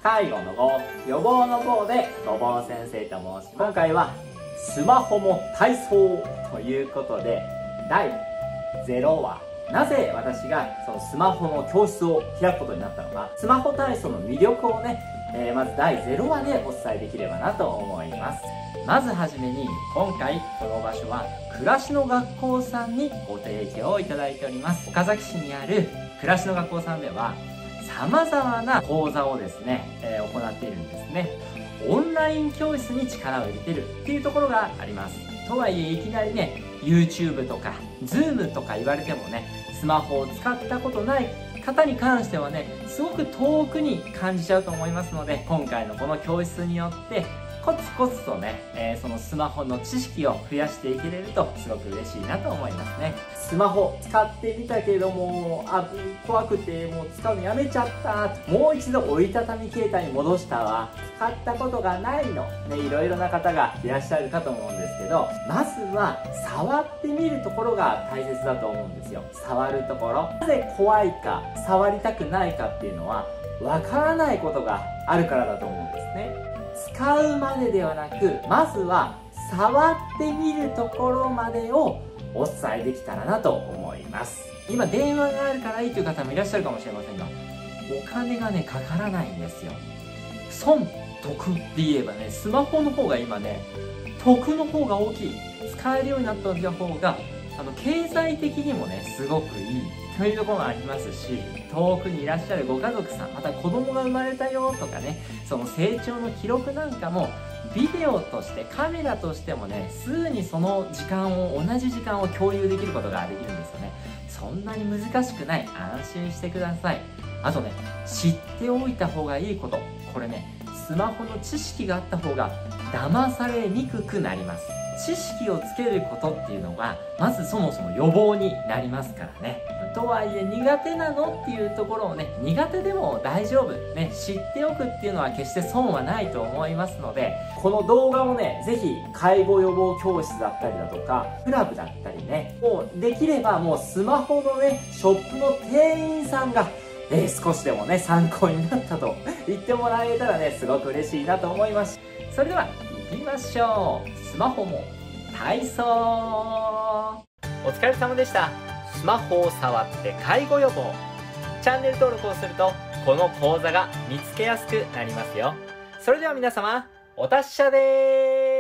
介護の5、予防の5でごぼう先生と申します。今回はスマホも体操ということで、第0話、なぜ私がそのスマホの教室を開くことになったのか、スマホ体操の魅力をね、まず第0話でお伝えできればなと思います。まずはじめに、今回この場所は暮らしの学校さんにご提供いただいております。岡崎市にある暮らしの学校さんでは様々な講座をですね、行っているんですね。オンライン教室に力を入れてるっていうところがあります。とはいえいきなりね、 YouTube とか Zoom とか言われてもね、スマホを使ったことない方に関してはね、すごく遠くに感じちゃうと思いますので、今回のこの教室によってコツコツとね、そのスマホの知識を増やしていけれるとすごく嬉しいなと思いますね。スマホ使ってみたけども、怖くてもう使うのやめちゃった、もう一度折りたたみ携帯に戻したわ、使ったことがないのね、いろいろな方がいらっしゃるかと思うんですけど、まずは触ってみるところが大切だと思うんですよ。触るところ、なぜ怖いか触りたくないかっていうのはわからないことがあるからだと思うんですね。使うまでではなく、まずは触ってみるところまでをお伝えできたらなと思います。今電話があるからいいという方もいらっしゃるかもしれませんが、お金がねかからないんですよ。損得って言えばね、スマホの方が今ね得の方が大きい。使えるようになった方が経済的にもねすごくいいというところもありますし、遠くにいらっしゃるご家族さん、また子供が生まれたよとかね、その成長の記録なんかもビデオとしてカメラとしてもね、すぐにその時間を、同じ時間を共有できることができるんですよね。そんなに難しくない。安心してください。あとね、知っておいた方がいいこと、これね、スマホの知識があった方が騙されにくくなります。知識をつけることっていうのがまずそもそも予防になりますからね。とはいえ苦手なのっていうところをね、苦手でも大丈夫ね、知っておくっていうのは決して損はないと思いますので、この動画をね、ぜひ介護予防教室だったりだとかクラブだったりね、もうできればもうスマホのねショップの店員さんが少しでもね参考になったと言ってもらえたらね、すごく嬉しいなと思います。それでは行きましょう。スマホも体操。お疲れ様でした。スマホを触って介護予防。チャンネル登録をするとこの講座が見つけやすくなりますよ。それでは皆様、お達者でーす。